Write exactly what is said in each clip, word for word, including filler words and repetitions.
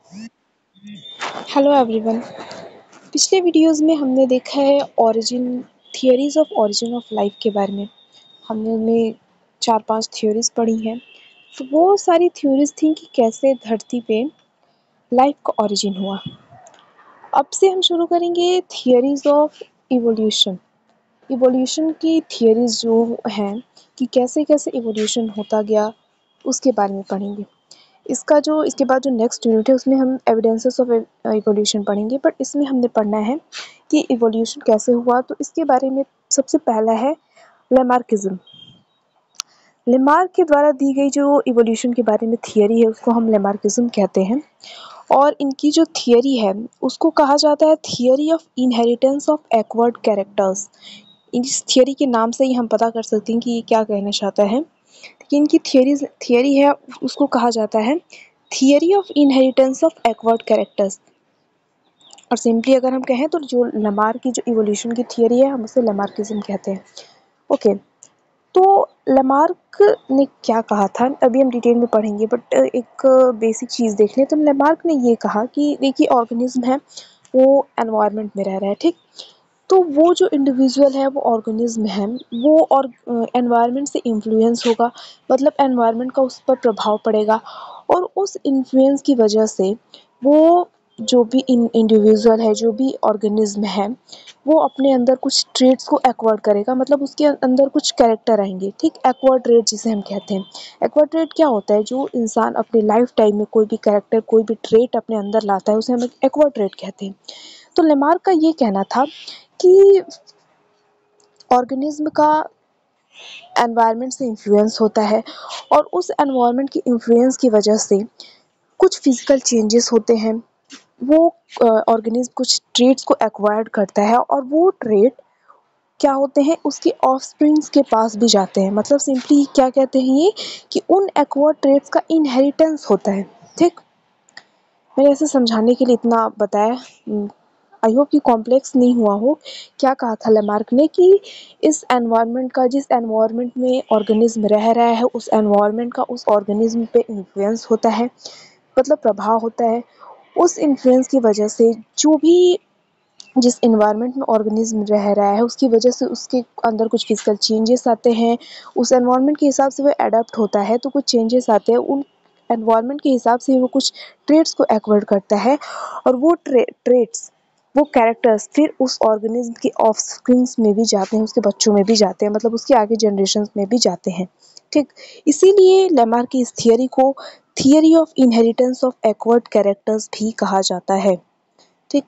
Hello everyone. पिछले videos में हमने देखा है origin theories of origin of life के बारे में। हमने उनमें चार पांच थ्योरीज पढ़ी हैं। तो वो सारी थ्योरीज थी कि कैसे धरती पे लाइफ का ओरिजिन हुआ। अब से हम शुरू करेंगे थियरीज ऑफ इवोल्यूशन। इवोल्यूशन की थियरीज जो हैं कि कैसे कैसे इवोल्यूशन होता गया, उसके बारे में पढ़ेंगे। इसका जो इसके बाद जो नेक्स्ट यूनिट है उसमें हम एविडेंसेस ऑफ इवोल्यूशन पढ़ेंगे, बट इसमें हमने पढ़ना है कि इवोल्यूशन कैसे हुआ। तो इसके बारे में सबसे पहला है लेमार्किज्म। लेमार्क के द्वारा दी गई जो इवोल्यूशन के बारे में थियरी है उसको हम लेमार्किज्म कहते हैं, और इनकी जो थियरी है उसको कहा जाता है theory of inheritance of acquired characters. इस थियरी के नाम से ही हम पता कर सकते हैं कि ये क्या कहना चाहता है। कि इनकी थियरीज थियरी है उसको कहा जाता है theory of inheritance of acquired characters. और सिंपली अगर हम कहें तो जो लेमार्क की जो इवोल्यूशन की थियरी है हम उसे लेमार्किज्म कहते हैं। ओके, तो लेमार्क ने क्या कहा था अभी हम डिटेल में पढ़ेंगे, बट एक बेसिक चीज़ देख लें। तो लेमार्क ने ये कहा कि देखिए ऑर्गेनिज्म है वो एनवायरनमेंट में रह रहा है, ठीक। तो वो जो इंडिविजुअल है वो ऑर्गेनिज्म है वो और एनवायरनमेंट से इन्फ्लुएंस होगा, मतलब एनवायरनमेंट का उस पर प्रभाव पड़ेगा, और उस इन्फ्लुएंस की वजह से वो जो भी इन इंडिविजुअल है, जो भी ऑर्गेनिज्म है, वो अपने अंदर कुछ ट्रेट्स को एक्वायर्ड करेगा, मतलब उसके अंदर कुछ कैरेक्टर आएंगे, ठीक। एक्वायर्ड ट्रेट जिसे हम कहते हैं। एक्वायर्ड ट्रेट क्या होता है? जो इंसान अपने लाइफ टाइम में कोई भी कैरेक्टर, कोई भी ट्रेट अपने अंदर लाता है उसे हम एक्वायर्ड ट्रेट कहते हैं। तो लेमार्क का ये कहना था कि ऑर्गेनिज्म का एनवायरनमेंट से इन्फ्लुएंस होता है, और उस एनवायरनमेंट की इन्फ्लुएंस की वजह से कुछ फिजिकल चेंजेस होते हैं। वो ऑर्गेनिज्म कुछ ट्रेट्स को एक्वायर्ड करता है, और वो ट्रेट क्या होते हैं उसके ऑफस्प्रिंग्स के पास भी जाते हैं। मतलब सिंपली क्या कहते हैं ये कि उन एक्वायर्ड ट्रेट्स का इनहेरिटेंस होता है, ठीक। मैंने ऐसे समझाने के लिए इतना बताया, आई होप कि कॉम्प्लेक्स नहीं हुआ हो। क्या कहा था लेमार्क ने कि इस एनवायरनमेंट का, जिस एनवायरनमेंट में ऑर्गेनिज्म रह रहा है, उस एनवायरनमेंट का उस ऑर्गेनिज्म पे इन्फ्लुएंस होता है, मतलब प्रभाव होता है। उस इन्फ्लुएंस की वजह से जो भी जिस एनवायरनमेंट में ऑर्गेनिज्म रह रहा है उसकी वजह से उसके अंदर कुछ फिजिकल चेंजेस आते हैं। उस एनवायरनमेंट के हिसाब से वो अडेप्ट होता है तो कुछ चेंजेस आते हैं। उन एनवायरनमेंट के हिसाब से वो कुछ ट्रेट्स को एक्वायर करता है, और वो ट्रे, ट्रेट्स वो कैरेक्टर्स फिर उस ऑर्गेनिज्म के ऑफस्प्रिंग्स में भी जाते हैं, उसके बच्चों में भी जाते हैं, मतलब उसके आगे जनरेशन्स में भी जाते हैं, ठीक। इसीलिए लेमार्क की इस थियरी को theory of inheritance of acquired characters भी कहा जाता है, ठीक।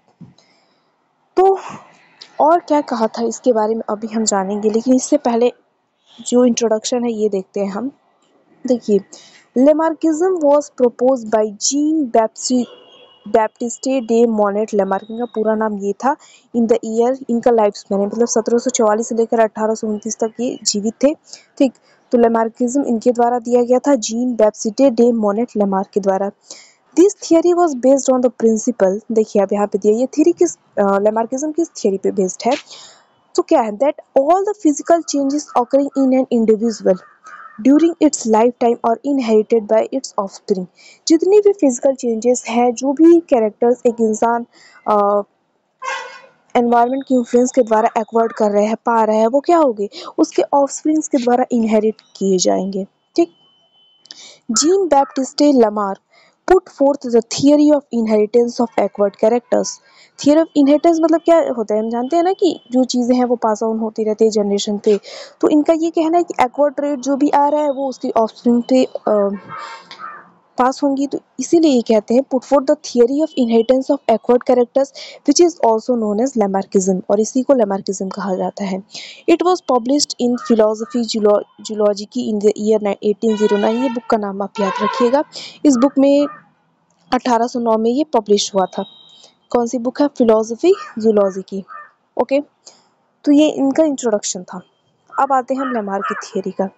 तो और क्या कहा था इसके बारे में अभी हम जानेंगे, लेकिन इससे पहले जो इंट्रोडक्शन है ये देखते हैं हम। देखिए, Lamarckism was proposed by Jean बैप्सी बैप्टिस्टे डे मोनेट। लेमार्क का पूरा नाम ये था। इन द ईयर, इनका लाइफ स्पैन है मतलब सत्रह सौ चौवालीस से लेकर अठारह सौ उनतीस तक ये जीवित थे, ठीक। तो लेमार्किज्म इनके द्वारा दिया गया था, Jean Baptiste de Monet Lamarck के द्वारा। This theory was based on the principle. देखिए अब यहाँ पे दिया, ये थियरी किस लेमार्किज्म किस थियरी पे बेस्ड है? तो क्या है? That all the physical changes occurring in an individual during its life time और इनहेरिटेड बाय इट्स ऑफस्प्रिंग। जितनी भी फिजिकल चेंजेस हैं, जो भी कैरेक्टर्स एक इंसान एनवायरनमेंट की इन्फ्लुएंस के द्वारा एक्वायर्ड कर रहे हैं, पा रहे हैं, वो क्या होंगे? उसके ऑफस्प्रिंग्स के द्वारा इनहेरिट किए जाएंगे, ठीक। Jean Baptiste Lamarck put forth the theory of inheritance of acquired characters। Theory of inheritance मतलब क्या होता है? हम जानते हैं ना कि जो चीज़ें हैं वो पास ऑन होती रहती है जनरेशन पे। तो इनका ये कहना है कि एक्वायर्ड ट्रेट जो भी आ रहा है वो उसकी ऑफस्प्रिंग पे पास होंगी। तो इसीलिए ये कहते हैं put for the theory of inheritance of acquired characters which is also known as Lamarckism, और इसी को लेमार्किज्म कहा जाता है। It was published in philosophy zoology की in the year eighteen zero nine. ये बुक का नाम आप याद रखिएगा। इस बुक में अठारह सौ नौ में ये पब्लिश हुआ था। कौन सी बुक है? फिलोसफी जूलॉजी की, ओके। तो ये इनका इंट्रोडक्शन था। अब आते हैं हम लेमार्क की थियरी का।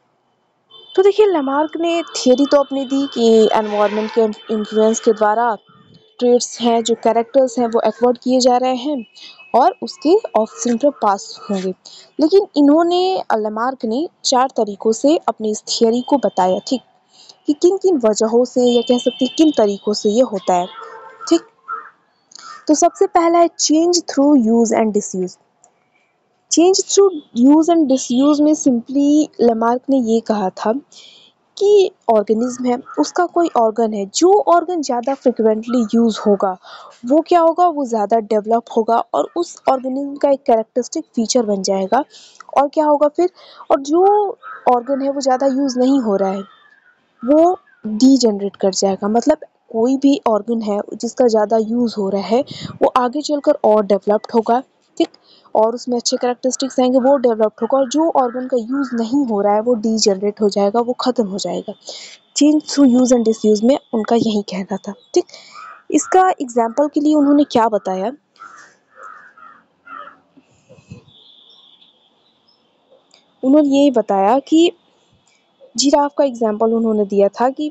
तो देखिए, लेमार्क ने थियरी तो अपनी दी कि एनवायरनमेंट के इन्फ्लुएंस के द्वारा ट्रेट्स हैं, जो कैरेक्टर्स हैं वो एक्वायर्ड किए जा रहे हैं और उसके ऑफस्प्रिंग पर पास होंगे। लेकिन इन्होंने लेमार्क ने चार तरीकों से अपनी इस थियरी को बताया, ठीक। कि किन किन वजहों से या कह सकते हैं किन तरीकों से ये होता है। ठीक, तो सबसे पहला है change through use and disuse. Change through use and disuse में सिंपली लेमार्क ने ये कहा था कि ऑर्गेनिज्म है, उसका कोई ऑर्गन है, जो ऑर्गन ज़्यादा फ्रिक्वेंटली यूज़ होगा वो क्या होगा, वो ज़्यादा डेवलप होगा और उस ऑर्गेनिज्म का एक कैरेक्टरिस्टिक फीचर बन जाएगा। और क्या होगा फिर, और जो ऑर्गन है वो ज़्यादा यूज़ नहीं हो रहा है वो डीजेनरेट कर जाएगा। मतलब कोई भी ऑर्गन है जिसका ज़्यादा यूज़ हो रहा है वो आगे चलकर और डेवलप्ड होगा। ठीक, और उसमें अच्छे कैरेक्टरिस्टिक्स आएंगे, वो डेवलप्ड होगा, और जो ऑर्गन का यूज़ नहीं हो रहा है वो डीजेनरेट हो जाएगा, वो ख़त्म हो जाएगा। Change through use and disuse में उनका यही कहना था। ठीक, इसका एग्जाम्पल के लिए उन्होंने क्या बताया, उन्होंने यही बताया कि जिराफ का एग्जाम्पल उन्होंने दिया था कि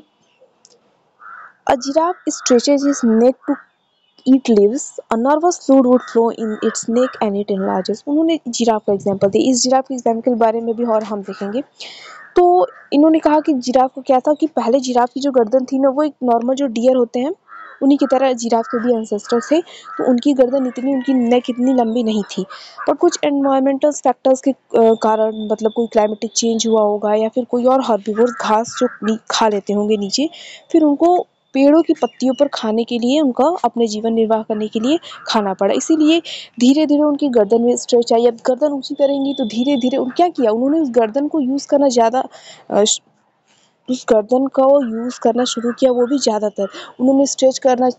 a giraffe stretches its neck to eat leaves, a nervous fluid would flow in its neck and it enlarges। उन्होंने जिराफ का एग्जाम्पल दिया। इस जिराफ के एग्जाम्पल के बारे में भी और हम देखेंगे। तो इन्होंने कहा कि जिराफ को क्या था कि पहले जिराफ की जो गर्दन थी ना वो एक नॉर्मल जो डियर होते हैं उन्हीं की तरह जिराफ के भी एंसेस्टर थे, तो उनकी गर्दन इतनी, उनकी नेक इतनी लंबी नहीं थी। पर कुछ एनवायरमेंटल फैक्टर्स के अ, कारण, मतलब कोई क्लाइमेटिक चेंज हुआ होगा या फिर कोई और हर्बीवोर्स घास जो नी- खा लेते होंगे नीचे, फिर उनको पेड़ों की पत्तियों पर खाने के लिए, उनका अपने जीवन निर्वाह करने के लिए खाना पड़ा, इसीलिए धीरे धीरे उनकी गर्दन में स्ट्रेच आई। अब गर्दन ऊंची करेंगी तो धीरे धीरे उन क्या किया, उन्होंने उस गर्दन को यूज़ करना ज़्यादा, अ, श- उस गर्दन का वो यूज़ करना शुरू किया, वो भी ज़्यादातर उन्होंने स्ट्रेच करना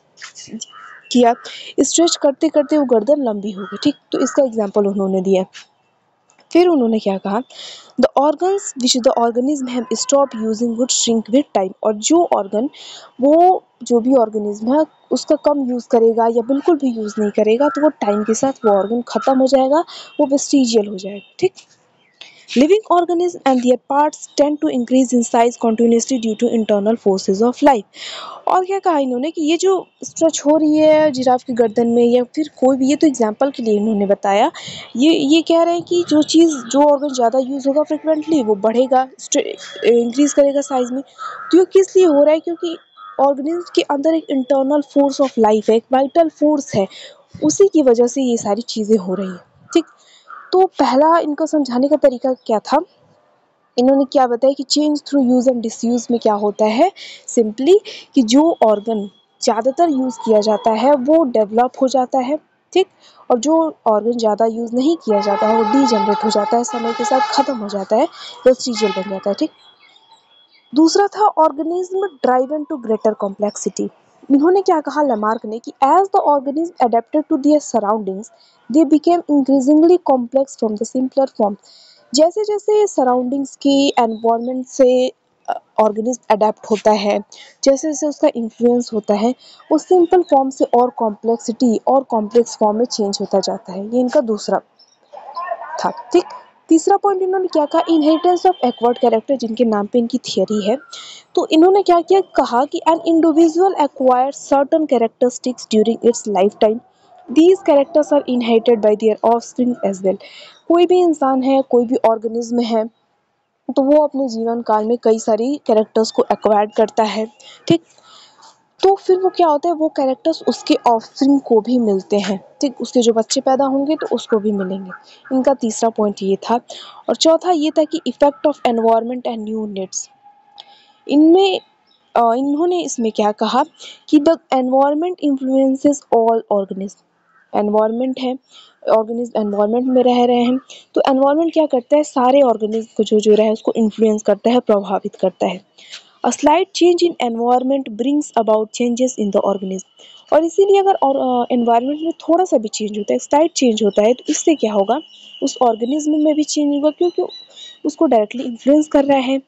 किया। स्ट्रेच करते करते वो गर्दन लंबी हो गई। ठीक, तो इसका एग्जाम्पल उन्होंने दिया। फिर उन्होंने क्या कहा, the organs which the organism have stop using would shrink with time. और जो ऑर्गन, वो जो भी ऑर्गेनिज्म है उसका कम यूज़ करेगा या बिल्कुल भी यूज़ नहीं करेगा तो वो टाइम के साथ वो ऑर्गन ख़त्म हो जाएगा, वो वेस्टिजियल हो जाएगा। ठीक, living organisms and their parts tend to increase in size continuously due to internal forces of life। और क्या कहा इन्होंने कि ये जो स्ट्रेच हो रही है जिराफ की गर्दन में या फिर कोई भी, ये तो एग्जांपल के लिए इन्होंने बताया, ये ये कह रहे हैं कि जो चीज़, जो ऑर्गन ज़्यादा यूज़ होगा फ्रिक्वेंटली वो बढ़ेगा, इंक्रीज करेगा साइज में। तो ये किस लिए हो रहा है, क्योंकि ऑर्गेनिज्म के अंदर एक इंटरनल फोर्स ऑफ लाइफ है, एक वाइटल फोर्स है, उसी की वजह से ये सारी चीज़ें हो रही हैं। ठीक, तो पहला इनको समझाने का तरीका क्या था, इन्होंने क्या बताया कि change through use and disuse में क्या होता है, सिंपली कि जो ऑर्गन ज़्यादातर यूज़ किया जाता है वो डेवलप हो जाता है। ठीक, और जो ऑर्गन ज़्यादा यूज़ नहीं किया जाता है वो डीजनरेट हो जाता है, समय के साथ ख़त्म हो जाता है, वेस्टिजियल बन जाता है। ठीक, दूसरा था organism driven to greater complexity. इन्होंने क्या कहा लेमार्क ने कि as the organism adapted to their surroundings they became increasingly complex from the simpler form. जैसे जैसे सराउंडिंग्स की एनवायरनमेंट से ऑर्गेनिज्म अडेप्ट होता है, जैसे जैसे उसका इन्फ्लुएंस होता है, वो सिंपल फॉर्म से और कॉम्प्लेक्सिटी और कॉम्प्लेक्स फॉर्म में चेंज होता जाता है। ये इनका दूसरा था। ठीक, तीसरा पॉइंट इन्होंने क्या कहा, इनहेरिटेंस ऑफ एक्वायर्ड कैरेक्टर, जिनके नाम पे इनकी थियरी है। तो इन्होंने क्या किया, कहा कि an individual acquire certain characteristics during its life time, these characters are inherited by their offspring as well. कोई भी इंसान है, कोई भी ऑर्गेनिज्म है, तो वो अपने जीवन काल में कई सारी कैरेक्टर्स को एक्वायर्ड करता है। ठीक, तो फिर वो क्या होता है, वो कैरेक्टर्स उसके ऑफस्प्रिंग को भी मिलते हैं। ठीक, उसके जो बच्चे पैदा होंगे तो उसको भी मिलेंगे। इनका तीसरा पॉइंट ये था। और चौथा ये था कि effect of environment and new needs. इनमें अ, इन्होंने इसमें क्या कहा कि the environment influences all organism. Environment है, ऑर्गेनिज्म एनवायरनमेंट में रह रहे हैं, तो एनवायरनमेंट क्या करता है, सारे ऑर्गेनिज्म को जो जो रहे उसको इन्फ्लुएंस करता है, प्रभावित करता है। A slight change in environment brings about changes in the organism। और इसीलिए अगर और एनवायरनमेंट में थोड़ा सा भी चेंज होता है, स्लाइट चेंज होता है, तो इससे क्या होगा, उस ऑर्गेनिज्म में भी चेंज होगा, क्योंकि उसको डायरेक्टली इन्फ्लुएंस कर रहा है।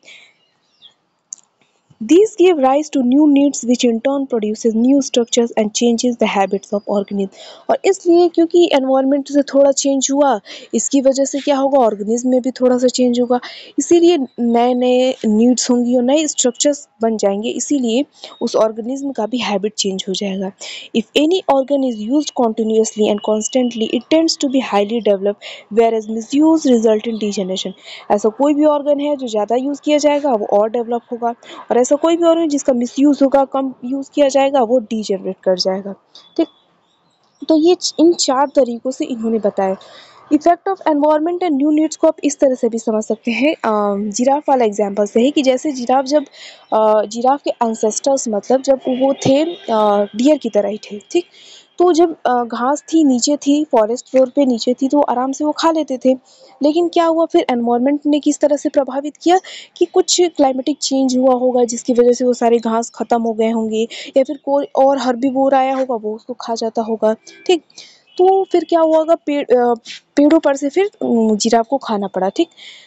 These give rise to new needs which in turn produces new structures and changes the habits of organism। और इसलिए क्योंकि एनवायरनमेंट से थोड़ा चेंज हुआ, इसकी वजह से क्या होगा, ऑर्गेनिज्म में भी थोड़ा सा चेंज होगा, इसीलिए नए नए नीड्स होंगी और नए स्ट्रक्चर्स बन जाएंगे, इसीलिए उस ऑर्गेनिज्म का भी हैबिट चेंज हो जाएगा। If any organ is used continuously and constantly it tends to be highly developed whereas misuse result in degeneration। ऐसा कोई भी ऑर्गन है जो ज़्यादा यूज़ किया जाएगा वो और डेवलप होगा, और ऐसा ऐसा कोई भी ऑर्गन जिसका मिसयूज होगा, कम यूज किया जाएगा, वो डीजेनरेट कर जाएगा। ठीक, तो ये इन चार तरीकों से इन्होंने बताया। Effect of environment and new needs को आप इस तरह से भी समझ सकते हैं, जिराफ वाला एग्जांपल से ही, कि जैसे जिराफ जब जिराफ के एंसेस्टर्स मतलब जब वो थे डियर की तरह ही थे, ठीक, तो जब अ, घास थी नीचे थी, फॉरेस्ट फ्लोर पे नीचे थी, तो आराम से वो खा लेते थे। लेकिन क्या हुआ फिर, एनवायरनमेंट ने किस तरह से प्रभावित किया कि कुछ क्लाइमेटिक चेंज हुआ होगा जिसकी वजह से वो सारे घास खत्म हो गए होंगे, या फिर कोई और हर्बीवोर आया होगा, वो उसको खा जाता होगा। ठीक, तो फिर क्या हुआ होगा, पेड़ अ, पेड़ों पर से फिर अ, जिराफ को खाना पड़ा। ठीक,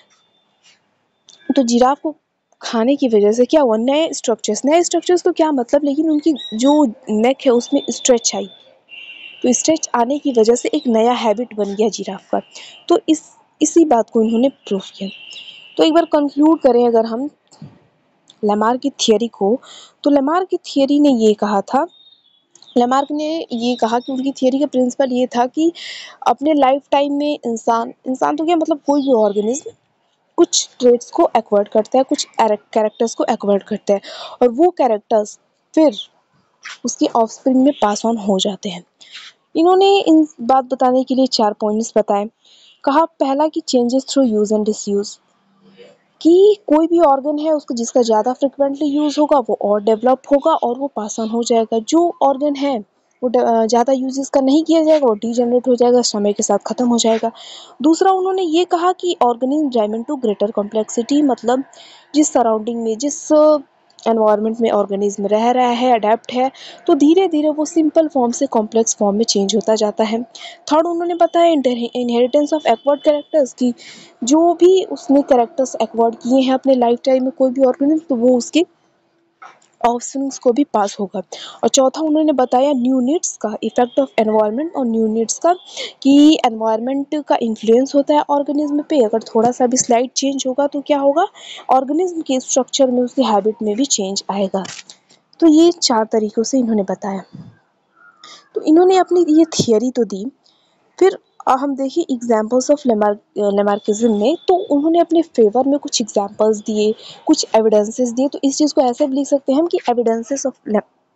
तो जिराफ को खाने की वजह से क्या हुआ, नए स्ट्रक्चर्स नए स्ट्रक्चर्स तो क्या मतलब, लेकिन उनकी जो नेक है उसमें स्ट्रेच आई, तो स्ट्रेच आने की वजह से एक नया हैबिट बन गया जिराफ का। तो इस इसी बात को इन्होंने प्रूव किया। तो एक बार कंक्लूड करें अगर हम लेमार्क की थियरी को, तो लेमार्क की थियरी ने ये कहा था, लेमार्क ने ये कहा कि उनकी थियरी का प्रिंसिपल ये था कि अपने लाइफ टाइम में इंसान इंसान तो क्या मतलब कोई भी ऑर्गेनिज्म कुछ ट्रेट्स को एक्वायर्ड करता है, कुछ कैरेक्टर्स को एक्वायर्ड करता है, और वो कैरेक्टर्स फिर उसके ऑफस्प्रिंग में पास ऑन हो जाते हैं। इन्होंने इन बात बताने के लिए चार पॉइंट्स बताए। कहा पहला कि changes through use and disuse, कि कोई भी ऑर्गन है उसको जिसका ज़्यादा फ्रिक्वेंटली यूज़ होगा वो और डेवलप होगा और वो पास ऑन हो जाएगा। जो ऑर्गन है वो ज़्यादा यूज इसका नहीं किया जाएगा, वो डीजनरेट हो जाएगा, समय के साथ ख़त्म हो जाएगा। दूसरा उन्होंने ये कहा कि organism driving to greater complexity, मतलब जिस सराउंडिंग में, जिस एनवायरनमेंट में ऑर्गेनिज्म रह रहा है, अडेप्ट है, तो धीरे धीरे वो सिंपल फॉर्म से कॉम्प्लेक्स फॉर्म में चेंज होता जाता है। थर्ड उन्होंने बताया इनहेरिटेंस ऑफ एक्वायर्ड कैरेक्टर्स, की जो भी उसने कैरेक्टर्स एक्वायर्ड किए हैं अपने लाइफ टाइम में कोई भी ऑर्गेनिज्म, तो वो उसके ऑफस्प्रिंग्स को भी पास होगा। और चौथा उन्होंने बताया न्यू नीड्स का, इफेक्ट ऑफ एनवायरनमेंट और न्यू नीड्स का, कि एनवायरनमेंट का इन्फ्लुएंस होता है ऑर्गेनिज्म पे, अगर थोड़ा सा भी स्लाइट चेंज होगा तो क्या होगा, ऑर्गेनिज्म के स्ट्रक्चर में, उसकी हैबिट में भी चेंज आएगा। तो ये चार तरीकों से इन्होंने बताया। तो इन्होंने अपनी ये थियरी तो दी, फिर अ, हम देखिए एग्जाम्पल्स ऑफ लेमार्किज्म में, तो उन्होंने अपने फेवर में कुछ एग्जाम्पल्स दिए, कुछ एविडेंसेस दिए। तो इस चीज़ को ऐसे भी लिख सकते हैं हम कि evidences of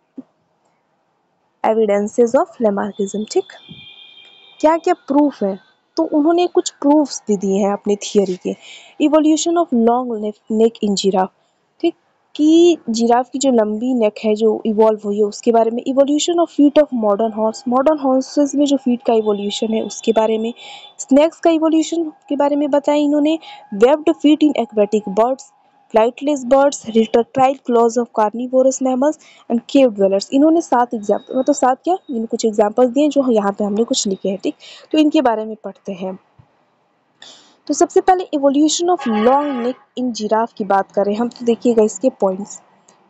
evidences of Lamarckism. ठीक, क्या क्या प्रूफ है, तो उन्होंने कुछ प्रूफ्स भी दिए हैं अपनी थियरी के। Evolution of long neck in giraffe, ठीक, कि जिराफ की जो लंबी नेक है जो इवॉल्व हुई है उसके बारे में। Evolution of feet of modern horse, modern horses में जो फीट का इवोल्यूशन है उसके बारे में। स्नैक्स का इवोल्यूशन के बारे में बताया इन्होंने। Webbed feet in aquatic birds, flightless birds, retractile claws of carnivorous mammals and cave dwellers. इन्होंने सात एग्जाम्पल, मतलब सात क्या, इन कुछ एग्जाम्पल्स दिए जो यहाँ पे हमने कुछ लिखे हैं। ठीक, तो इनके बारे में पढ़ते हैं। तो सबसे पहले evolution of long neck in giraffe की बात करें हम, तो देखिएगा इसके points.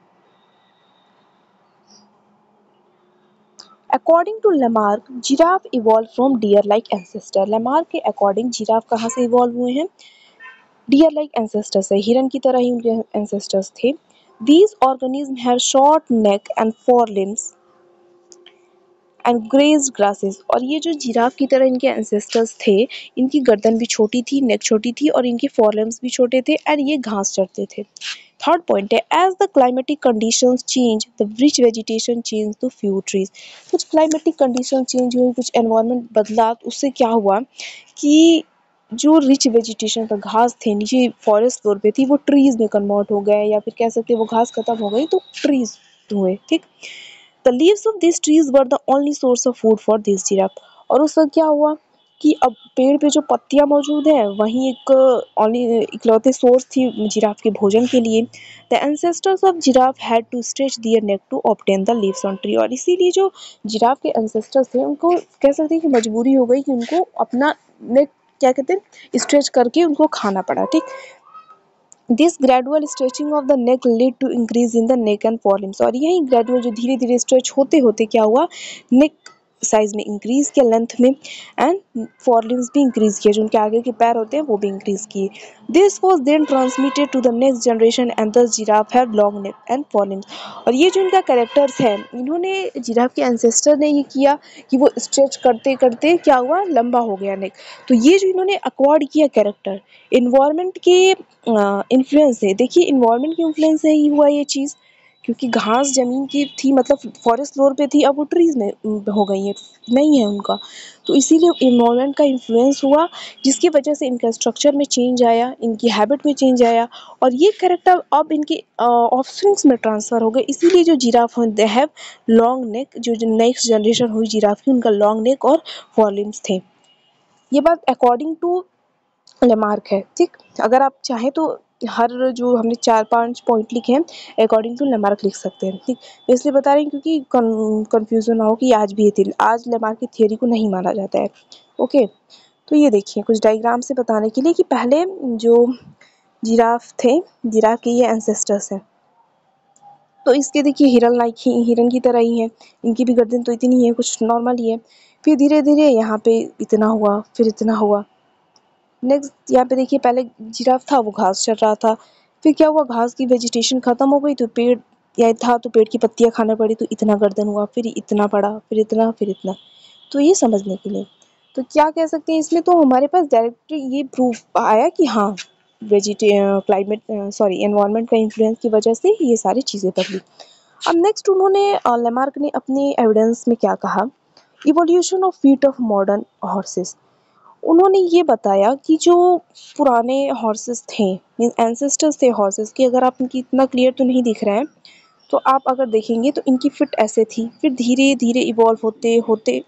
According to Lamarck, giraffe evolve from deer like ancestor. Lamarck के अकॉर्डिंग जिराफ कहाँ से इवॉल्व हुए हैं, डियर लाइक एंसेस्टर्स है, हिरन की तरह ही उनके एंसेस्टर्स थे। These organisms have short neck and forelimbs and grazed grasses। और ये जो जिराफ की तरह इनके एंसेस्टर्स थे, इनकी गर्दन भी छोटी थी, नेक छोटी थी और इनके फोरलिम्स भी छोटे थे, और ये घास चरते थे। थर्ड पॉइंट है, as the climatic conditions change the rich vegetation change to few trees. कुछ क्लाइमेटिक कंडीशन चेंज हुई, कुछ एनवायरनमेंट बदला, तो उससे क्या हुआ कि जो रिच वेजिटेशन का घास थे नीचे फॉरेस्ट फ्लोर पे थी, वो ट्रीज में कन्वर्ट हो गए, या फिर कह सकते हैं वो घास खत्म हो गई तो ट्रीज हुए। ठीक, the leaves of this trees were the only source of food for this giraffe. और उस वक्त क्या हुआ कि अब पेड़ पे जो पत्तियां मौजूद है वही एक ओनली इकलौते सोर्स थी जिराफ के भोजन के लिए। The ancestors of giraffe had to stretch their neck to obtain the leaves on tree. और इसीलिए जो जिराफ के एंसेस्टर्स थे उनको कह सकते हैं कि मजबूरी हो गई कि उनको अपना नेक क्या कहते हैं स्ट्रेच करके उनको खाना पड़ा। ठीक, this gradual stretching of the neck lead to increase in the neck and forelimbs. और यही ग्रेजुअल जो धीरे धीरे स्ट्रेच होते होते क्या हुआ, नेक साइज में इंक्रीज किया, लेंथ में, एंड फॉरलिम्स भी इंक्रीज किया, जो उनके आगे के पैर होते हैं वो भी इंक्रीज किए। This was then transmitted to the next generation and the giraffe have long neck and forelimbs. और ये जो इनका कैरेक्टर्स है, इन्होंने जिराफ के एंसेस्टर ने ये किया कि वो स्ट्रेच करते करते क्या हुआ, लंबा हो गया नेक। तो ये जो इन्होंने अक्वायर्ड किया कैरेक्टर, इन्वायरमेंट के इन्फ्लुएंस है। देखिए इन्वायरमेंट के इन्फ्लुएंस से ही हुआ ये चीज़, क्योंकि घास ज़मीन की थी, मतलब फॉरेस्ट फ्लोर पे थी, अब वो ट्रीज़ में उम, हो गई हैं, नहीं है उनका। तो इसीलिए इन्वायरमेंट का इन्फ्लुएंस हुआ, जिसकी वजह से इनका स्ट्रक्चर में चेंज आया, इनकी हैबिट में चेंज आया, और ये कैरेक्टर अब इनके अ, ऑफस्प्रिंग्स में ट्रांसफ़र हो गए। इसीलिए जो जिराफ हैं, दे हैव लॉन्ग नेक, जो जो नेक्स्ट जनरेशन हुई जिराफ की, उनका लॉन्ग नेक और फॉरलिम्स थे। ये बात अकॉर्डिंग टू लेमार्क है, ठीक। अगर आप चाहें तो हर जो हमने चार पांच पॉइंट लिखे हैं, अकॉर्डिंग टू लेमार्क लिख सकते हैं, ठीक। मैं इसलिए बता रही हूँ क्योंकि कंफ्यूजन ना हो कि आज भी ये थी, आज लेमार्क की थियोरी को नहीं माना जाता है। ओके, तो ये देखिए कुछ डायग्राम से बताने के लिए कि पहले जो जिराफ थे, जिराफ के ये एंसेस्टर्स हैं। तो इसके देखिए हिरन लाइक ही, हिरन की तरह ही है, इनकी भी गर्दन तो इतनी ही है, कुछ नॉर्मल ही है। फिर धीरे धीरे यहाँ पे इतना हुआ, फिर इतना हुआ। नेक्स्ट यहाँ पे देखिए पहले जिराफ था, वो घास चर रहा था, फिर क्या हुआ, घास की वेजिटेशन खत्म हो गई, तो पेड़ या था तो पेड़ की पत्तियां खाना पड़ी, तो इतना गर्दन हुआ, फिर इतना पड़ा, फिर इतना, फिर इतना। तो ये समझने के लिए तो क्या कह सकते हैं इसमें, तो हमारे पास डायरेक्ट ये प्रूफ आया कि हाँ, वेजिटे क्लाइमेट सॉरी एनवायरनमेंट का इन्फ्लुएंस की वजह से ये सारी चीज़ें बदली। अब नेक्स्ट उन्होंने लेमार्क ने अपने एविडेंस में क्या कहा, evolution of feet of modern horses. उन्होंने ये बताया कि जो पुराने हॉर्सेस थे, मीन्स एंसेस्टर्स थे हॉर्सेस के, अगर आप इनकी इतना क्लियर तो नहीं दिख रहा है, तो आप अगर देखेंगे तो इनकी फिट ऐसे थी, फिर धीरे धीरे इवॉल्व होते होते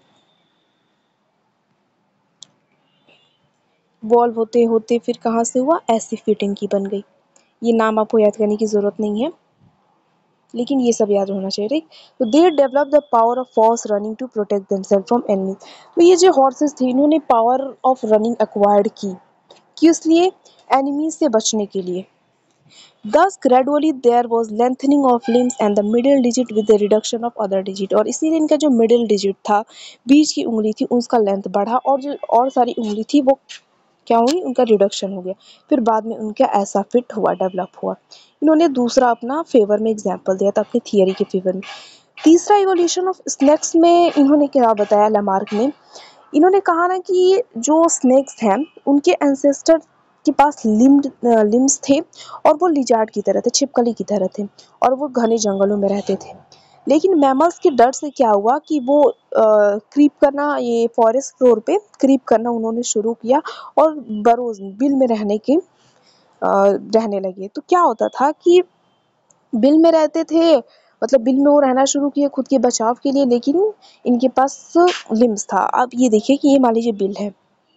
इवॉल्व होते होते फिर कहाँ से हुआ, ऐसी फिट इनकी बन गई। ये नाम आपको याद करने की ज़रूरत नहीं है, लेकिन ये सब याद होना चाहिए, राइट। तो they develop the power of force running to protect themselves from enemy. तो ये जो हॉर्सेस थे, इन्होंने पावर ऑफ रनिंग एक्वायर्ड की, किस लिए, एनिमीज से बचने के लिए। Thus gradually there was lengthening of limbs and the middle digit with the reduction of other digit। और इसीलिए इनका जो मिडिल डिजिट था, बीच की उंगली थी, उसका लेंथ बढ़ा, और जो और सारी उंगली थी वो क्या हुई, उनका रिडक्शन हो गया। फिर बाद में उनका ऐसा फिट हुआ, डेवलप हुआ। इन्होंने दूसरा अपना फेवर में एग्जाम्पल दिया था, अपनी थियरी के फेवर में। तीसरा इवोल्यूशन ऑफ स्नेक्स में इन्होंने क्या बताया लेमार्क ने, इन्होंने कहा ना कि जो स्नेक्स हैं, उनके एंसेस्टर के पास लिम्ड लिम्स थे, और वो लिजार्ड की तरह थे, छिपकली की तरह थे, और वो घने जंगलों में रहते थे। लेकिन मैमल्स के डर से क्या हुआ कि वो क्रीप करना, ये फॉरेस्ट फ्लोर पे क्रीप करना उन्होंने शुरू किया, और बरोज बिल में रहने के अ, रहने लगे। तो क्या होता था कि बिल में रहते थे, मतलब बिल में वो रहना शुरू किए खुद के बचाव के लिए, लेकिन इनके पास लिम्स था। अब ये देखिए कि ये मान लीजिए बिल है,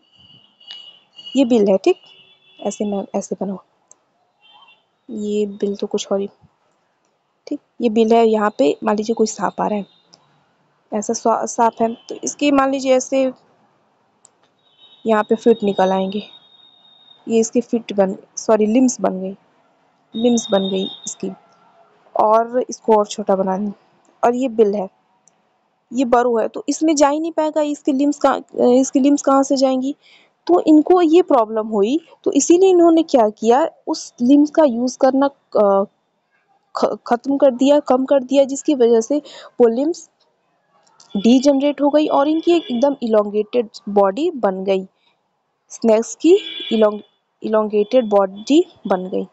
ये बिल है, ठीक, ऐसे मैं ऐसे बना, ये बिल तो कुछ और ही, ठीक, ये बिल है। यहाँ पे मान लीजिए कोई सांप आ रहा है, ऐसा सांप है, तो इसके मान लीजिए ऐसे यहाँ पे फिट निकल आएंगे, ये इसकी फिट बन सॉरी लिम्स बन गई, लिम्स बन गई इसकी, और इसको और छोटा बना दी, और ये बिल है, ये बरो है, तो इसमें जा ही नहीं पाएगा, इसके लिम्स कहाँ इसकी लिम्स कहाँ से जाएंगी। तो इनको ये प्रॉब्लम हुई, तो इसीलिए इन्होंने क्या किया, उस लिम्स का यूज़ करना अ, ख, खत्म कर दिया, कम कर दिया, जिसकी वजह से वो लिम्स डीजनरेट हो गई, और इनकी एक एकदम इलोंगेटेड बॉडी बन गई, स्नेक्स की इलोंग इलोंगेटेड बॉडी बन गई।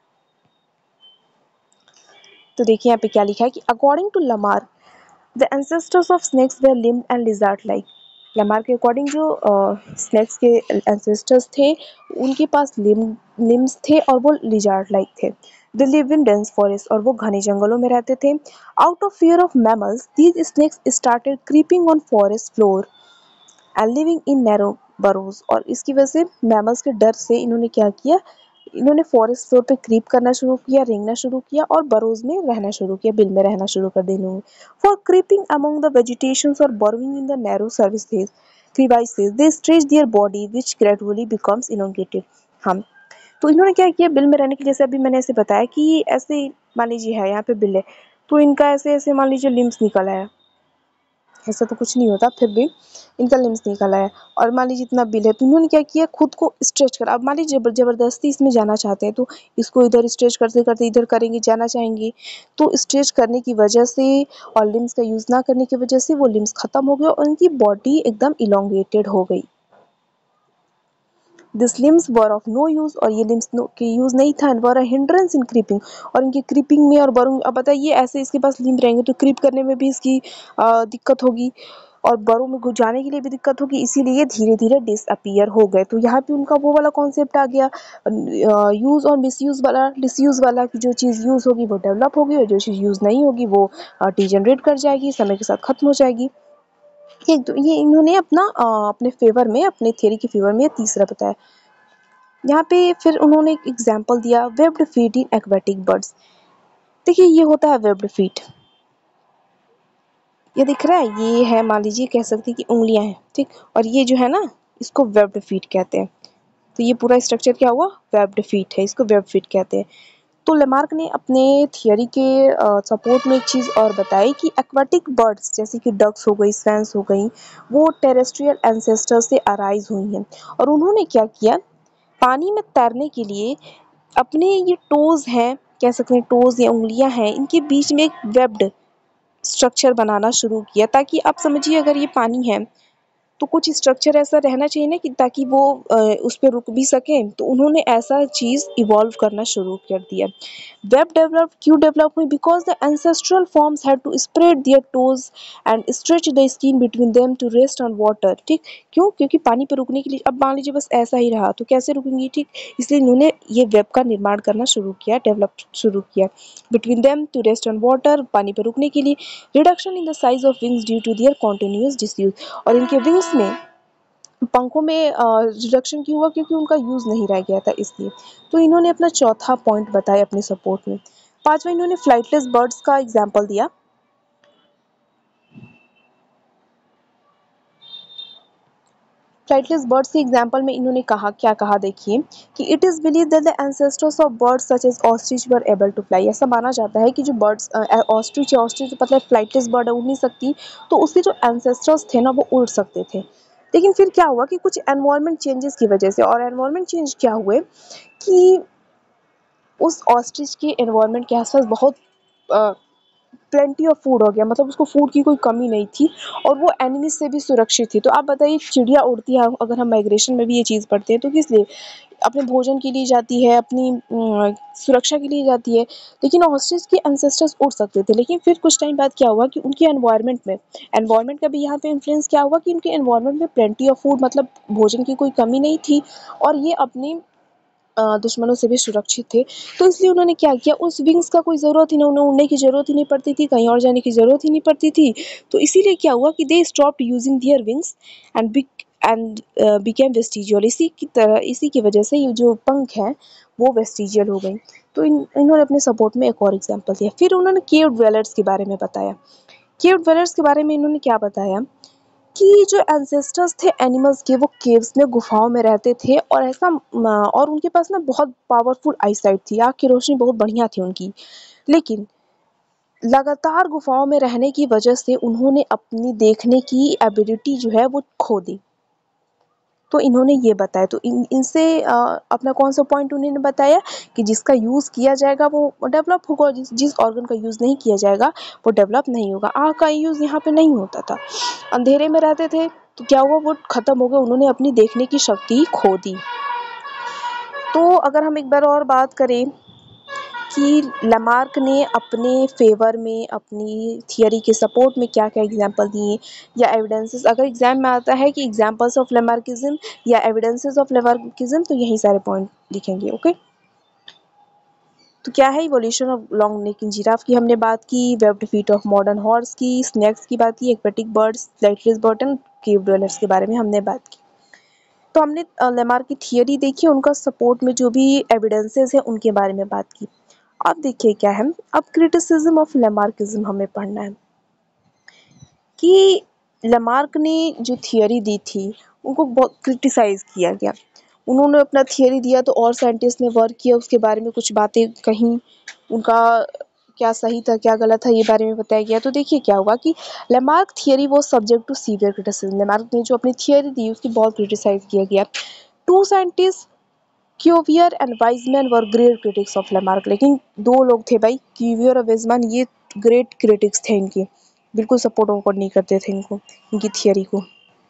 तो देखिए यहाँ पे क्या लिखा है कि according to Lamarck the ancestors of snakes were limbed and lizard like. Lamarck के अकॉर्डिंग जो स्नेक्स के एंसेस्टर्स थे, उनके पास लिम लिम्स थे, और वो लिजार्ड लाइक थे। They live in dense forest, और वो घने जंगलों में रहते थे। Out of fear of mammals these snakes started creeping on forest floor and living in narrow burrows. और इसकी वजह से मैमल्स के डर से इन्होंने क्या किया, इन्होंने फॉरेस्ट फ्लोर पे क्रीप करना शुरू किया, रेंगना शुरू किया, और बरोज में रहना शुरू किया, बिल में रहना शुरू कर दिया इन्होंने। For creeping among the vegetations और burrowing in the narrow crevices crevices they stretch their body which gradually becomes elongated। हम तो इन्होंने क्या किया, बिल में रहने के, जैसे अभी मैंने ऐसे बताया कि ऐसे मान लीजिए है यहाँ पे बिल है, तो इनका ऐसे ऐसे मान लीजिए लिम्स निकल आया, ऐसा तो कुछ नहीं होता, फिर भी इनका लिम्स निकल आया। और मान लीजिए इतना बिल है, तो इन्होंने क्या किया, खुद को स्ट्रेच करा। अब मान लीजिए जबर ज़बरदस्ती इसमें जाना चाहते हैं, तो इसको इधर स्ट्रेच करते-करते इधर करेंगे, जाना चाहेंगे, तो स्ट्रेच करने की वजह से और लिम्स का यूज़ ना करने की वजह से वो लिम्स ख़त्म हो गए और उनकी बॉडी एकदम इलॉन्गेटेड हो गई। This limbs were of no use, और ये लिम्स नो के यूज़ नहीं था, and were a hindrance in creeping, और इनकी क्रीपिंग में और बरों। अब बताइए ऐसे इसके पास लिम्ब रहेंगे तो क्रीप करने में भी इसकी अ, दिक्कत होगी और बरों में घुस जाने के लिए भी दिक्कत होगी, इसीलिए ये धीरे-धीरे डिसअपीयर हो गए। तो यहाँ पे उनका वो वाला कॉन्सेप्ट आ गया, अ, यूज़ और मिसयूज़ वाला, डिसयूज़ वाला, कि जो चीज़ यूज़ होगी वो डेवलप होगी और जो चीज़ यूज़ नहीं होगी वो अ, डिजेनरेट कर जाएगी, समय के साथ खत्म हो जाएगी। ये तो ये इन्होंने अपना अ, अपने फ़ेवर में, अपने थ्योरी के फ़ेवर में तीसरा बताया। यहाँ पे फिर उन्होंने एक एग्जाम्पल दिया, webbed feet in aquatic birds. देखिए ये होता है वेब्ड फीट, ये दिख रहा है, ये है, मान लीजिए कह सकते हैं कि उंगलियां हैं, ठीक, और ये जो है ना, इसको वेब्ड फीट कहते हैं। तो ये पूरा स्ट्रक्चर क्या हुआ, वेब्ड फीट है, इसको वेब फीट कहते हैं। तो लेमार्क ने अपने थियरी के सपोर्ट में एक चीज़ और बताई कि एक्वाटिक बर्ड्स जैसे कि डक्स हो गई, स्वैन्स हो गई, वो टेरेस्ट्रियल एंसेस्टर से अराइज हुई हैं। और उन्होंने क्या किया, पानी में तैरने के लिए अपने ये टोज़ हैं, कह सकते हैं टोज़ या उंगलियां हैं, इनके बीच में एक वेब्ड स्ट्रक्चर बनाना शुरू किया, ताकि आप समझिए अगर ये पानी है तो कुछ स्ट्रक्चर ऐसा रहना चाहिए ना, कि ताकि वो अ, उस पे रुक भी सकें। तो उन्होंने ऐसा चीज़ इवॉल्व करना शुरू कर दिया। वेब डेवलप क्यों डेवलप हुई, because the ancestral forms had to spread their toes and stretch the skin between them to rest on water. ठीक, क्यों, क्योंकि पानी पर रुकने के लिए, अब मान लीजिए बस ऐसा ही रहा तो कैसे रुकेंगी, ठीक, इसलिए इन्होंने ये वेब का निर्माण करना शुरू किया, डेवलप शुरू किया, between them to rest on water, पानी पर रुकने के लिए। Reduction in the size of wings due to their continuous disuse, और इनके विंग्स में, पंखों में रिडक्शन क्यों हुआ, क्योंकि उनका यूज़ नहीं रह गया था, इसलिए। तो इन्होंने अपना चौथा पॉइंट बताया अपने सपोर्ट में। पांचवा, इन्होंने फ्लाइटलेस बर्ड्स का एग्जाम्पल दिया। फ्लाइटलेस बर्ड्स के एग्जाम्पल में इन्होंने कहा, क्या कहा देखिए, कि it is believe that the ancestors of birds such as ostrich were able to fly. ऐसा माना जाता है कि जो बर्ड्स, ऑस्ट्रिच, ऑस्ट्रिच मतलब फ्लाइटलेस बर्ड है, उड़ नहीं सकती, तो उसके जो एंसेस्टर्स थे ना, वो उड़ सकते थे। लेकिन फिर क्या हुआ कि कुछ एनवायरनमेंट चेंजेस की वजह से, और एनवायरनमेंट चेंज क्या हुए कि उस ऑस्ट्रिच के एनवायरनमेंट के आसपास बहुत प्लेंटी ऑफ फूड हो गया, मतलब उसको फूड की कोई कमी नहीं थी और वो एनिमीज से भी सुरक्षित थी। तो आप बताइए, चिड़िया उड़ती है, अगर हम माइग्रेशन में भी ये चीज़ पढ़ते हैं, तो किस लिए, अपने भोजन के लिए जाती है, अपनी अम, सुरक्षा के लिए जाती है। लेकिन ऑस्ट्रिच के एंसेस्टर्स उड़ सकते थे, लेकिन फिर कुछ टाइम बाद क्या हुआ कि उनके एनवायरनमेंट में, एनवायरनमेंट का भी यहाँ पे इन्फ्लुएंस क्या हुआ, कि उनके एनवायरनमेंट में प्लेंटी ऑफ फूड, मतलब भोजन की कोई कमी नहीं थी और ये अपनी अ, दुश्मनों से भी सुरक्षित थे। तो इसलिए उन्होंने क्या किया, उस विंग्स का कोई ज़रूरत ही नहीं, उन्हें उड़ने की ज़रूरत ही नहीं पड़ती थी, कहीं और जाने की ज़रूरत ही नहीं पड़ती थी। तो इसीलिए क्या हुआ कि they stopped using their wings and बिक एंड बिकेम वेस्टिजियल। इसी की तरह, इसी की वजह से ये जो पंख हैं वो वेस्टिजियल हो गई। तो इन इन्होंने अपने सपोर्ट में एक और एग्जाम्पल दिया। फिर उन्होंने केव ड्वेलर्स के बारे में बताया। केव ड्वेलर्स के बारे में इन्होंने क्या बताया कि जो एंसेस्टर्स थे एनिमल्स के, वो केव्स में, गुफाओं में रहते थे और ऐसा म, और उनके पास ना बहुत पावरफुल आईसाइट थी, आँख की रोशनी बहुत बढ़िया थी उनकी। लेकिन लगातार गुफाओं में रहने की वजह से उन्होंने अपनी देखने की एबिलिटी जो है वो खो दी। तो इन्होंने ये बताया, तो इन इनसे अ, अपना कौन सा पॉइंट उन्होंने बताया कि जिसका यूज़ किया जाएगा वो डेवलप होगा, जिस जिस ऑर्गन का यूज़ नहीं किया जाएगा वो डेवलप नहीं होगा। आँख का यूज़ यहाँ पे नहीं होता था, अंधेरे में रहते थे, तो क्या हुआ, वो खत्म हो गए, उन्होंने अपनी देखने की शक्ति खो दी। तो अगर हम एक बार और बात करें कि लमार्क ने अपने फेवर में, अपनी थियरी के सपोर्ट में क्या क्या एग्जाम्पल दिए या एविडेंसेस, अगर एग्जाम में आता है कि एग्जाम्पल्स ऑफ लेमार्किज्म या एविडेंसेस ऑफ लेमार्किज्म, तो यही सारे पॉइंट लिखेंगे। ओके, तो क्या है, evolution of long neck in giraffe की हमने बात की, webbed feet of modern horse की, स्नैक्स की बात की, aquatic birds, flightless bird and cave dwellers के बारे में हमने बात की। तो हमने लेमार्क की थियरी देखी, उनका सपोर्ट में जो भी एविडेंसेस है उनके बारे में बात की। अब देखिए क्या है, अब क्रिटिसिज्म ऑफ लेमार्किज्म हमें पढ़ना है कि लेमार्क ने जो थियरी दी थी उनको बहुत क्रिटिसाइज किया गया। उन्होंने अपना थियरी दिया तो और साइंटिस्ट ने वर्क किया, उसके बारे में कुछ बातें कहीं, उनका क्या सही था क्या गलत था ये बारे में बताया गया। तो देखिए क्या होगा कि Lamarck theory was subject to severe criticism. Lamarck ने जो अपनी थियरी दी उसकी बहुत क्रिटिसाइज किया गया। Two scientist Cuvier and Weismann were great critics of Lamarck. लेकिन दो लोग थे भाई, क्यूवियर और वाइजमैन, ये ग्रेट क्रिटिक्स थे इनके, बिल्कुल सपोर्ट वपोर्ट नहीं करते थे इनको, इनकी थियरी को।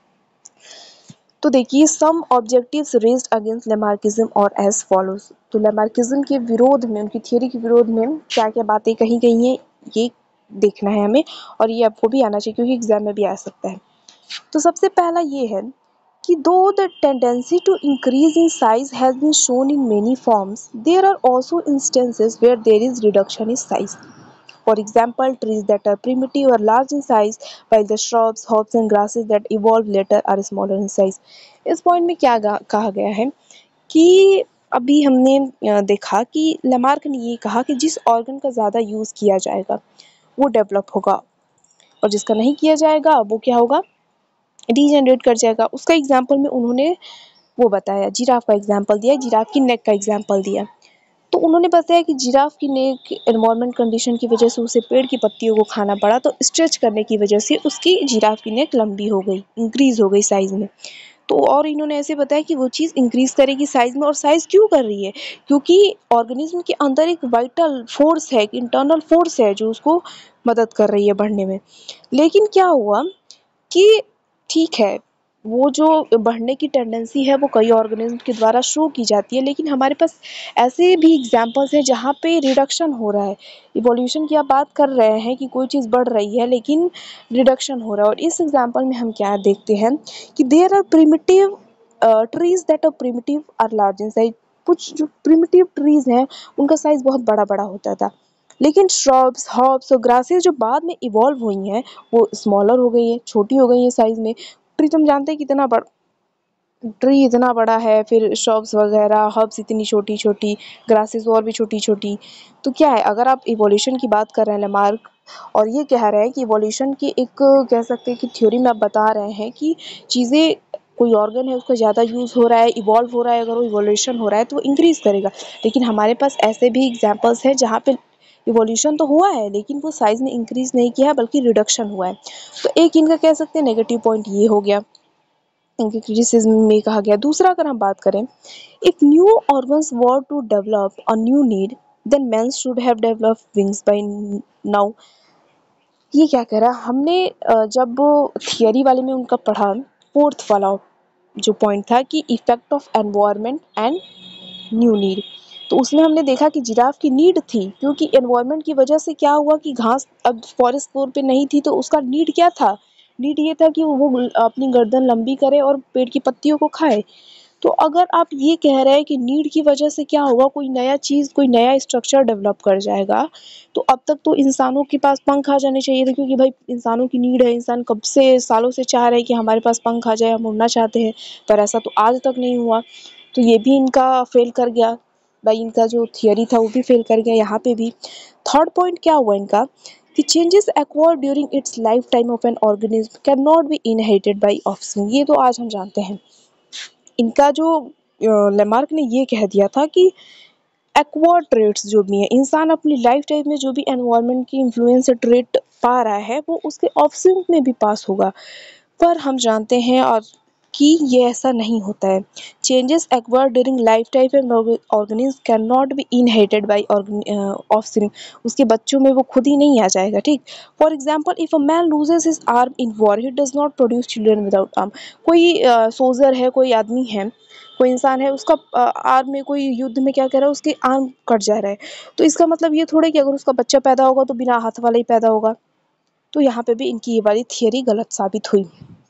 तो देखिए some objectives raised against Lamarckism और एज फॉलोज। तो लेमार्किज्म के विरोध में, उनकी थियरी के विरोध में क्या क्या बातें कही गई हैं ये देखना है हमें, और ये आपको भी आना चाहिए क्योंकि एग्जाम में भी आ सकता है। तो सबसे पहला ये है कि though the tendency to increase in size has been shown in many forms, there are also instances where there is reduction in size. For example, trees that are primitive are large in size, while the shrubs, herbs and grasses that evolve later are smaller in size. इस point में क्या कहा गया है कि अभी हमने देखा कि लेमार्क ने ये कहा कि जिस ऑर्गन का ज़्यादा यूज़ किया जाएगा वो डेवलप होगा, और जिसका नहीं किया जाएगा वो क्या होगा, डीजेनरेट कर जाएगा। उसका एग्जाम्पल में उन्होंने वो बताया, जिराफ का एग्जाम्पल दिया, जिराफ की नेक का एग्जाम्पल दिया। तो उन्होंने बताया कि जिराफ की नेक एनवायरमेंट कंडीशन की वजह से उसे पेड़ की पत्तियों को खाना पड़ा, तो स्ट्रेच करने की वजह से उसकी जिराफ की नेक लंबी हो गई, इंक्रीज हो गई साइज़ में। तो और इन्होंने ऐसे बताया कि वो चीज़ इंक्रीज करेगी साइज़ में, और साइज़ क्यों कर रही है, क्योंकि ऑर्गेनिज्म के अंदर एक वाइटल फोर्स है, एक इंटरनल फोर्स है जो उसको मदद कर रही है बढ़ने में। लेकिन क्या हुआ कि ठीक है, वो जो बढ़ने की टेंडेंसी है वो कई ऑर्गेनिज्म के द्वारा शो की जाती है, लेकिन हमारे पास ऐसे भी एग्जांपल्स हैं जहाँ पे रिडक्शन हो रहा है। इवोल्यूशन की आप बात कर रहे हैं कि कोई चीज़ बढ़ रही है लेकिन रिडक्शन हो रहा है, और इस एग्जांपल में हम क्या देखते हैं कि there are primitive trees that are primitive are large in size. कुछ जो प्रिमिटिव ट्रीज हैं उनका साइज बहुत बड़ा बड़ा होता था, लेकिन श्रब्स, हर्ब्स और ग्रासेस जो बाद में इवॉल्व हुई हैं वो स्मॉलर हो गई हैं, छोटी हो गई हैं साइज में। ट्री तुम जानते हैं कितना बड़ा, ट्री इतना बड़ा है, फिर श्रब्स वगैरह, हर्ब्स इतनी छोटी छोटी, ग्रासेस और भी छोटी छोटी। तो क्या है, अगर आप इवोल्यूशन की बात कर रहे हैं लेमार्क, और ये कह रहे हैं कि इवोल्यूशन की एक कह सकते हैं कि थ्योरी में आप बता रहे हैं कि चीज़ें, कोई ऑर्गन है उसका ज़्यादा यूज़ हो रहा है, इवॉल्व हो रहा है, अगर वो इवोल्यूशन हो रहा है तो वो इंक्रीज़ करेगा। लेकिन हमारे पास ऐसे भी एग्जाम्पल्स हैं जहाँ पे इवोल्यूशन तो हुआ है लेकिन वो साइज़ में इंक्रीज़ नहीं किया है बल्कि रिडक्शन हुआ है। तो एक इनका कह सकते हैं नेगेटिव पॉइंट ये हो गया, इनके क्रिटिसिज्म में कहा गया। दूसरा अगर हम बात करें, if new organs were to develop a new need then man should have developed wings by now. ये क्या कह रहा है, हमने अ, जब थियरी वाले में उनका पढ़ा, फोर्थ वाला जो पॉइंट था कि effect of environment and new need, तो उसमें हमने देखा कि जिराफ की नीड थी, क्योंकि एनवायरनमेंट की वजह से क्या हुआ कि घास अब फॉरेस्ट फ्लोर पे नहीं थी, तो उसका नीड क्या था, नीड ये था कि वो अपनी गर्दन लंबी करे और पेड़ की पत्तियों को खाए। तो अगर आप ये कह रहे हैं कि नीड की वजह से क्या होगा, कोई नया चीज़, कोई नया स्ट्रक्चर डेवलप कर जाएगा, तो अब तक तो इंसानों के पास पंख आ जाने चाहिए थे, क्योंकि भाई इंसानों की नीड है, इंसान कब से सालों से चाह रहे हैं कि हमारे पास पंख आ जाए, हम उड़ना चाहते हैं, पर ऐसा तो आज तक नहीं हुआ। तो ये भी इनका फेल कर गया भाई, इनका जो थियरी था वो भी फेल कर गया यहाँ पे भी। थर्ड पॉइंट क्या हुआ इनका कि changes acquired during its life time of an organism can not be inherited by offspring. ये तो आज हम जानते हैं। इनका जो लेमार्क ने ये कह दिया था कि एक्वायर्ड ट्रेट्स जो भी हैं, इंसान अपनी लाइफ टाइम में जो भी एनवायरनमेंट की इन्फ्लुएंस से ट्रेट पा रहा है वो उसके ऑफस्प्रिंग में भी पास होगा, पर हम जानते हैं और कि ये ऐसा नहीं होता है। Changes acquired during lifetime and organism can not be inherited by offspring. उसके बच्चों में वो खुद ही नहीं आ जाएगा, ठीक। For example, if a man loses his arm in war he does not produce children without arm. कोई सोल्जर है, कोई आदमी है, कोई इंसान है, उसका आर्म में कोई युद्ध में क्या कर रहा है, उसके आर्म कट जा रहा है, तो इसका मतलब ये थोड़ा कि अगर उसका बच्चा पैदा होगा तो बिना हाथ वाला ही पैदा होगा। तो यहाँ पे भी इनकी ये वाली थियरी गलत साबित हुई।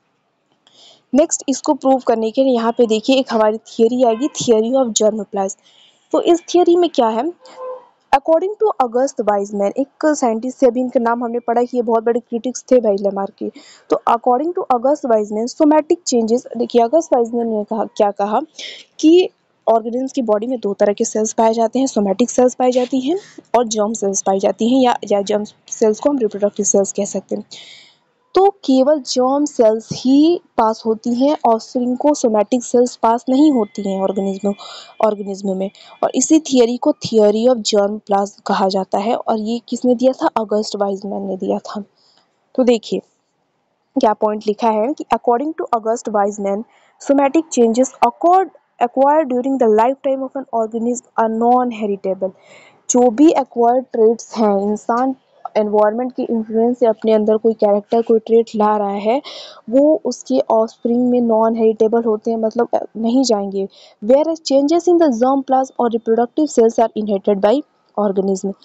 नेक्स्ट, इसको प्रूव करने के लिए यहाँ पे देखिए एक हमारी थियरी आएगी, थियरी ऑफ जर्मोप्लाज्म। तो इस थियरी में क्या है, अकॉर्डिंग टू अगस्त वाइजमैन, एक साइंटिस्ट थे, अभी इनका नाम हमने पढ़ा कि ये बहुत बड़े क्रिटिक्स थे भाई लेमार्क के। तो according to August Weismann, somatic changes, देखिए अगस्त वाइजमैन ने कहा, क्या कहा कि ऑर्गेनिज्म की बॉडी में दो तरह के सेल्स पाए जाते हैं, सोमैटिक सेल्स पाई जाती हैं और जर्म सेल्स पाई जाती हैं, या या जर्म सेल्स को हम रिप्रोडक्टिव सेल्स कह सकते हैं। तो केवल जर्म सेल्स ही पास होती हैं, ऑफस्प्रिंग को सोमैटिक सेल्स पास नहीं होती हैं ऑर्गेनिज्म ऑर्गेनिज्म में। और इसी थियरी को थियरी ऑफ जर्म प्लाज्म कहा जाता है, और ये किसने दिया था? अगस्ट वाइजमैन ने दिया था। तो देखिए क्या पॉइंट लिखा है कि according to August Weismann, somatic changes accord acquired during the lifetime of an organism are non-heritable। जो भी एक्वायर्ड ट्रेड्स हैं, इंसान एनवायरनमेंट के इन्फ्लुएंस से अपने अंदर कोई कैरेक्टर कोई ट्रेट ला रहा है, वो उसके ऑफस्प्रिंग में नॉन हेरिटेबल होते हैं, मतलब अ, नहीं जाएंगे। Where changes in the germ plasm और reproductive cells are inherited by organism.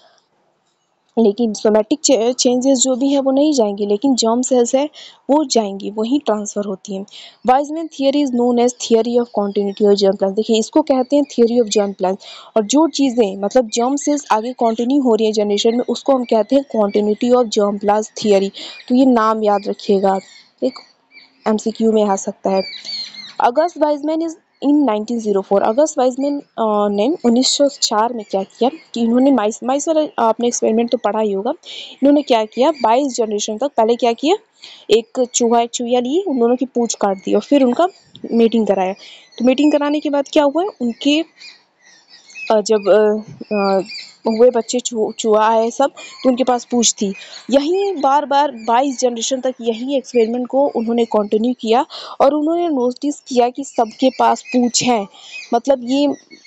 लेकिन सोमैटिक चेंजेस जो भी हैं वो नहीं जाएंगे, लेकिन जर्म सेल्स है वो जाएंगी, वही ट्रांसफर होती हैं। Weismann theory is known as theory of continuity of germ plasm. देखिए इसको कहते हैं थियरी ऑफ जर्म प्लाज्म। और जो चीज़ें मतलब जर्म सेल्स आगे कंटिन्यू हो रही है जनरेशन में, उसको हम कहते हैं continuity of germ plasm theory. तो ये नाम याद रखिएगा, एक एमसीक्यू में आ सकता है। August Weismann is in nineteen zero four. August Weismann ने उन्नीस सौ चार में क्या किया कि इन्होंने माइस माइस वाला आपने एक्सपेरिमेंट तो पढ़ा ही होगा। इन्होंने क्या किया, बाईस जनरेशन तक पहले क्या किया, एक चूहा एक चूहिया लिए, उन दोनों की पूंछ काट दी और फिर उनका मीटिंग कराया। तो मीटिंग कराने के बाद क्या हुआ, उनके अ, जब अ, अ, हुए बच्चे चू, चूहा आए सब, तो उनके पास पूंछ थी। यही बार बार बाईस जनरेशन तक यही एक्सपेरिमेंट को उन्होंने कंटिन्यू किया, और उन्होंने नोटिस किया कि सबके पास पूंछ है। मतलब ये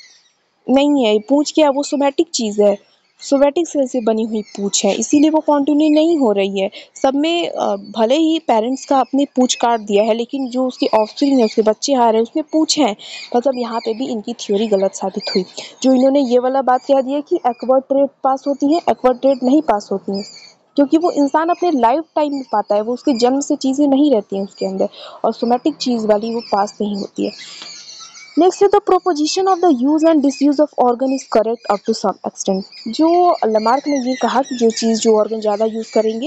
नहीं है, पूंछ क्या है, वो सोमैटिक चीज़ है, सोमैटिक सेल से बनी हुई पूंछ है, इसीलिए वो कंटिन्यू नहीं हो रही है। सब में अ, भले ही पेरेंट्स का अपने पूंछ काट दिया है, लेकिन जो उसके ऑफस्प्रिंग है, उसके बच्चे आ रहे हैं, उसमें पूंछ है। मतलब यहाँ पे भी इनकी थ्योरी गलत साबित हुई। जो इन्होंने ये वाला बात कह दिया कि एक्वायर्ड ट्रेट पास होती है, एक्वायर्ड ट्रेट नहीं पास होती हैं, क्योंकि वो इंसान अपने लाइफ टाइम में पाता है, वो उसके जन्म से चीज़ें नहीं रहती हैं उसके अंदर, और सोमैटिक चीज़ वाली वो पास नहीं होती है। नेक्स्ट है the proposition of the use and disuse of organ is correct up to some extent. जो लमार्क ने ये कहा कि जो चीज़ जो ऑर्गन ज़्यादा यूज़ करेंगे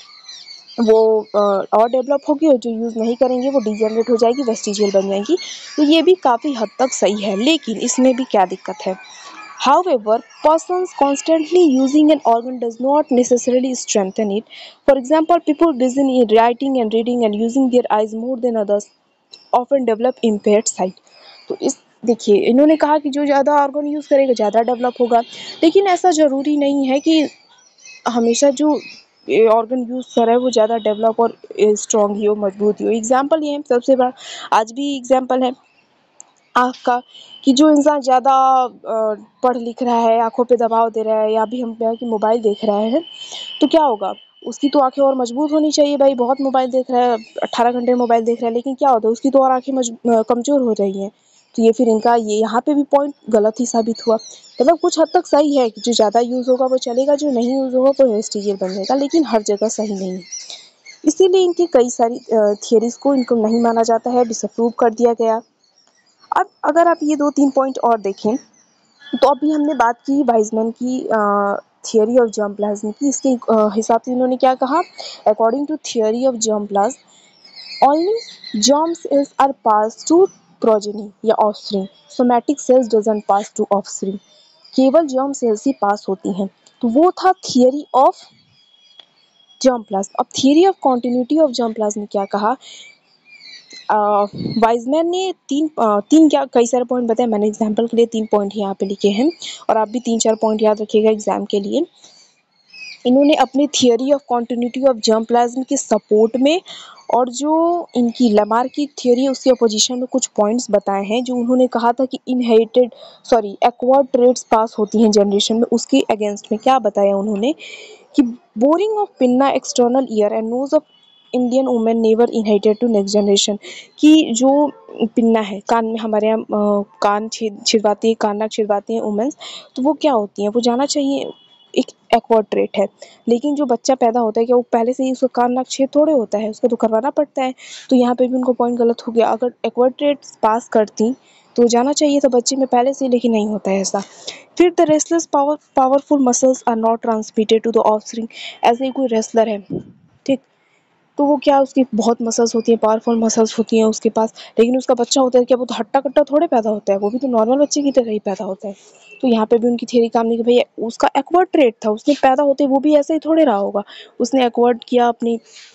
वो अ, और डेवलप होगी, और जो यूज़ नहीं करेंगे वो डिजेनरेट हो जाएगी, वेस्टिजियल बन जाएंगी। तो ये भी काफ़ी हद तक सही है, लेकिन इसमें भी क्या दिक्कत है। However, persons constantly using an organ does not necessarily strengthen it. For example, people busy in writing and reading and using their eyes more than others often develop impaired sight। तो इस देखिए इन्होंने कहा कि जो ज़्यादा ऑर्गन यूज़ करेगा ज़्यादा डेवलप होगा, लेकिन ऐसा ज़रूरी नहीं है कि हमेशा जो ऑर्गन यूज़ कर रहा है वो ज़्यादा डेवलप और स्ट्रॉन्ग ही हो, मजबूत ही हो। एग्जाम्पल ये है, सबसे बड़ा आज भी एग्जाम्पल है आँख का, कि जो इंसान ज़्यादा अ, पढ़ लिख रहा है, आँखों पे दबाव दे रहा है, या भी हम कहें कि मोबाइल देख रहा है, तो क्या होगा, उसकी तो आँखें और मजबूत होनी चाहिए। भाई बहुत मोबाइल देख रहा है, अठारह घंटे मोबाइल देख रहा है, लेकिन क्या होता है, उसकी तो और आँखें मज अ, कमज़ोर हो रही हैं। तो ये फिर इनका ये यहाँ पे भी पॉइंट गलत ही साबित हुआ। मतलब कुछ हद तक सही है कि जो ज़्यादा यूज़ होगा वो चलेगा, जो नहीं यूज़ होगा वो वेस्टिजियल बन जाएगा, लेकिन हर जगह सही नहीं है। इसीलिए इनकी कई सारी अ, थियरीज़ को इनको नहीं माना जाता है, डिसअप्रूव कर दिया गया। अब अगर आप ये दो तीन पॉइंट और देखें, तो अभी हमने बात की वाइजमैन की थियरी ऑफ जर्म प्लाज्म की। इसके अ, हिसाब से इन्होंने क्या कहा, according to theory of germ plasm only germ cells are pass to progeny या offspring, somatic cells doesn't pass to offspring. केवल जर्म सेल्स ही पास होती हैं। तो वो था थियरी ऑफ जर्म प्लाज्म। अब theory of continuity of germ plasm ने क्या कहा, वाइजमैन ने तीन अ, तीन क्या कई सारे पॉइंट बताए, मैंने एग्जांपल के लिए तीन पॉइंट यहाँ पे लिखे हैं, और आप भी तीन चार पॉइंट याद रखिएगा एग्जाम के लिए। इन्होंने अपने theory of continuity of germ plasm के सपोर्ट में, और जो इनकी लमार की थियरी है उसके अपोजिशन में कुछ पॉइंट्स बताए हैं। जो उन्होंने कहा था कि inherited sorry acquired traits pass होती हैं जनरेशन में, उसके अगेंस्ट में क्या बताया उन्होंने कि boring of pinna external ear and nose of Indian women never inherited to next generation. कि जो पिन्ना है कान में हमारे यहाँ अ, कान छेद छिदवाती है, कान नाक छिदवाती हैं वुमेन्स, तो वो क्या होती हैं, वो जाना चाहिए एक एक्वायर्ड ट्रेट है। लेकिन जो बच्चा पैदा होता है क्या वो पहले से ही उसका कान नाक छेद थोड़े होता है, उसको तो करवाना पड़ता है। तो यहाँ पे भी उनको पॉइंट गलत हो गया। अगर एक्वायर्ड ट्रेट्स पास करती तो जाना चाहिए था बच्चे में पहले से, लेकिन नहीं होता है ऐसा। फिर the restless power powerful muscles are not transmitted to the offspring. ऐसे ही कोई रेसलर है, ठीक, तो वो क्या उसकी बहुत मसल्स होती हैं, पावरफुल मसल्स होती हैं उसके पास, लेकिन उसका बच्चा होता है क्या वो तो हट्टा कट्टा थोड़े पैदा होता है, वो भी तो नॉर्मल बच्चे की तरह ही पैदा होता है। तो यहाँ पे भी उनकी थियरी काम नहीं कि भाई उसका एक्वायर्ड ट्रेट था, उसने पैदा होते वो भी ऐसे ही थोड़े रहा होगा, उसने एक्वायर्ड किया अपनी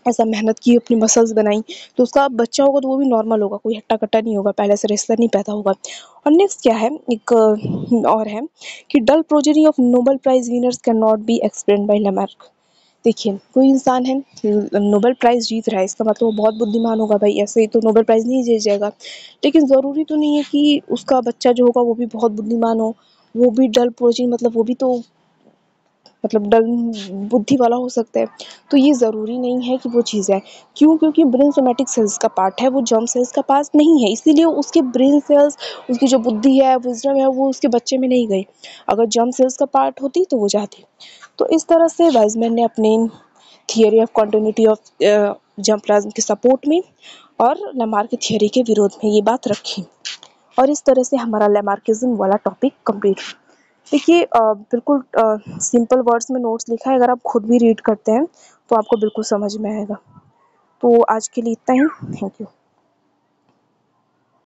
ऐसा मेहनत की, अपनी मसल्स बनाई, तो उसका बच्चा होगा तो वो भी नॉर्मल होगा, कोई हट्टा-कट्टा नहीं होगा, पहले से रेसलर नहीं पैदा होगा। और नेक्स्ट क्या है, एक अ, और है कि dull progeny of Nobel prize winners can not be explained by Lamarck. देखिए, कोई इंसान है, नोबेल प्राइज़ जीत रहा है, इसका मतलब वो बहुत बुद्धिमान होगा भाई, ऐसे ही तो नोबेल प्राइज़ नहीं जीत जाएगा। लेकिन ज़रूरी तो नहीं है कि उसका बच्चा जो होगा वो भी बहुत बुद्धिमान हो, वो भी डल प्रोजेनी मतलब वो भी तो मतलब डल बुद्धि वाला हो सकता है। तो ये ज़रूरी नहीं है कि वो चीज़ है। क्यों? क्योंकि ब्रेन सोमैटिक सेल्स का पार्ट है, वो जर्म सेल्स का पास नहीं है, इसीलिए उसके ब्रेन सेल्स, उसकी जो बुद्धि है, विज़डम है, वो उसके बच्चे में नहीं गई। अगर जर्म सेल्स का पार्ट होती तो वो जाती। तो इस तरह से वाइज़मैन ने अपनी theory of continuity of uh, germ plasm के सपोर्ट में और लैमार्क की थियरी के विरोध में ये बात रखी। और इस तरह से हमारा लैमार्किज़्म वाला टॉपिक कंप्लीट। देखिए अ, बिल्कुल अ, सिंपल वर्ड्स में नोट्स लिखा है, अगर आप खुद भी रीड करते हैं तो आपको बिल्कुल समझ में आएगा। तो आज के लिए इतना ही। Thank you.